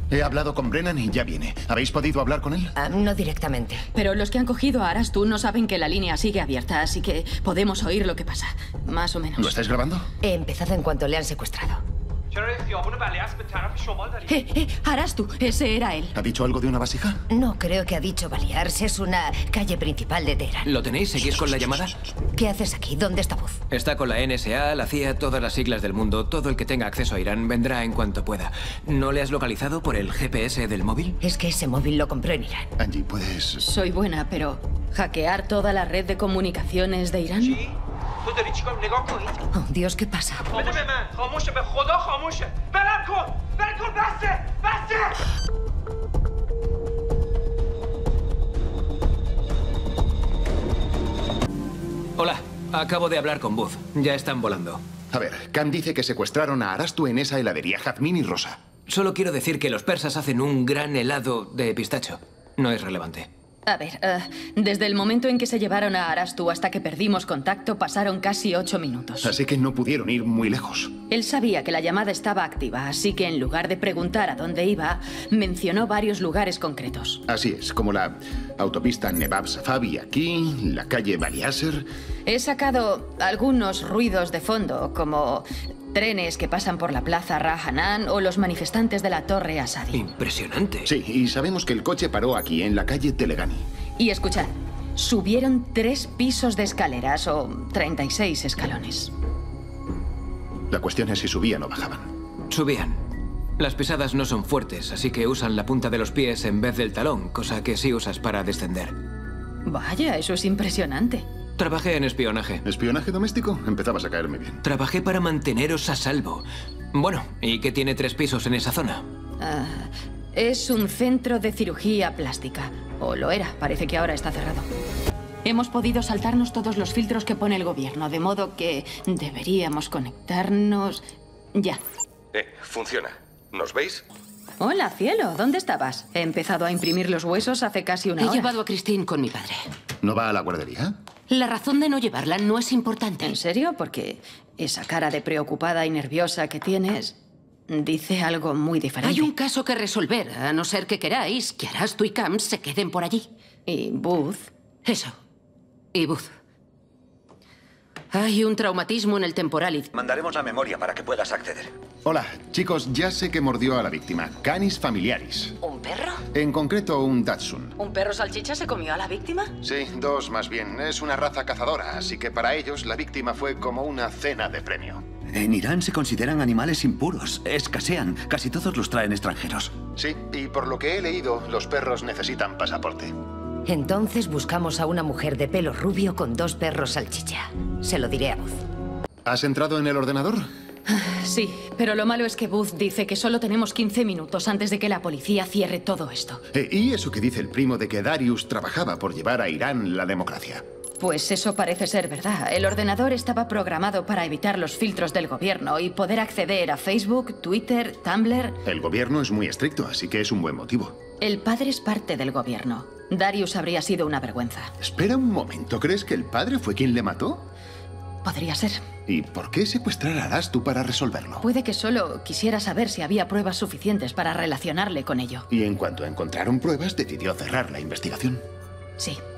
He hablado con Brennan y ya viene. ¿Habéis podido hablar con él? No directamente. Pero los que han cogido a Arastu no saben que la línea sigue abierta, así que podemos oír lo que pasa. Más o menos. ¿Lo estáis grabando? He empezado en cuanto le han secuestrado. Arastu, ese era él. ¿Ha dicho algo de una vasija? No creo que ha dicho Balears. Es una calle principal de Teherán. ¿Lo tenéis? ¿Seguís con la llamada? ¿Qué haces aquí? ¿Dónde está Booth? Está con la NSA, la CIA, todas las siglas del mundo. Todo el que tenga acceso a Irán vendrá en cuanto pueda. ¿No le has localizado por el GPS del móvil? Es que ese móvil lo compró en Irán. Angie, ¿puedes...? Soy buena, pero ¿hackear toda la red de comunicaciones de Irán? Oh, Dios, ¿qué pasa? Hola, acabo de hablar con Booth. Ya están volando. A ver, Khan dice que secuestraron a Arastu en esa heladería, Jazmín y Rosa. Solo quiero decir que los persas hacen un gran helado de pistacho. No es relevante. A ver, desde el momento en que se llevaron a Arastu hasta que perdimos contacto pasaron casi 8 minutos. Así que no pudieron ir muy lejos. Él sabía que la llamada estaba activa, así que en lugar de preguntar a dónde iba, mencionó varios lugares concretos. Así es, como la autopista Nebab Safavi aquí, la calle Baliasser. He sacado algunos ruidos de fondo, como trenes que pasan por la plaza Rahanan o los manifestantes de la Torre Asadi. Impresionante. Sí, y sabemos que el coche paró aquí, en la calle Telegani. Y escuchad, subieron 3 pisos de escaleras o 36 escalones. La cuestión es si subían o bajaban. Subían. Las pisadas no son fuertes, así que usan la punta de los pies en vez del talón, cosa que sí usas para descender. Vaya, eso es impresionante. Trabajé en espionaje. ¿Espionaje doméstico? Empezabas a caerme bien. Trabajé para manteneros a salvo. Bueno, ¿y qué tiene 3 pisos en esa zona? Es un centro de cirugía plástica. O lo era, parece que ahora está cerrado. Hemos podido saltarnos todos los filtros que pone el gobierno, de modo que deberíamos conectarnos ya. Funciona. ¿Nos veis? Hola, cielo, ¿dónde estabas? He empezado a imprimir los huesos hace casi una hora. He llevado a Christine con mi padre. ¿No va a la guardería? La razón de no llevarla no es importante. ¿En serio? Porque esa cara de preocupada y nerviosa que tienes dice algo muy diferente. Hay un caso que resolver, a no ser que queráis que Arastu y Camps se queden por allí. ¿Y Booth? Eso. Y Booth. Hay un traumatismo en el temporal y... Mandaremos la memoria para que puedas acceder. Hola, chicos, ya sé que mordió a la víctima. Canis familiaris. ¿Un perro? En concreto, un Dachshund. ¿Un perro salchicha se comió a la víctima? Sí, 2 más bien. Es una raza cazadora, así que para ellos la víctima fue como una cena de premio. En Irán se consideran animales impuros. Escasean. Casi todos los traen extranjeros. Sí, y por lo que he leído, los perros necesitan pasaporte. Entonces buscamos a una mujer de pelo rubio con 2 perros salchicha. Se lo diré a Booth. ¿Has entrado en el ordenador? Sí, pero lo malo es que Booth dice que solo tenemos 15 minutos antes de que la policía cierre todo esto. ¿Y eso que dice el primo de que Darius trabajaba por llevar a Irán la democracia? Pues eso parece ser verdad. El ordenador estaba programado para evitar los filtros del gobierno y poder acceder a Facebook, Twitter, Tumblr. El gobierno es muy estricto, así que es un buen motivo. El padre es parte del gobierno. Darius habría sido una vergüenza. Espera un momento, ¿crees que el padre fue quien le mató? Podría ser. ¿Y por qué secuestrar a Arastu para resolverlo? Puede que solo quisiera saber si había pruebas suficientes para relacionarle con ello. Y en cuanto encontraron pruebas, decidió cerrar la investigación. Sí.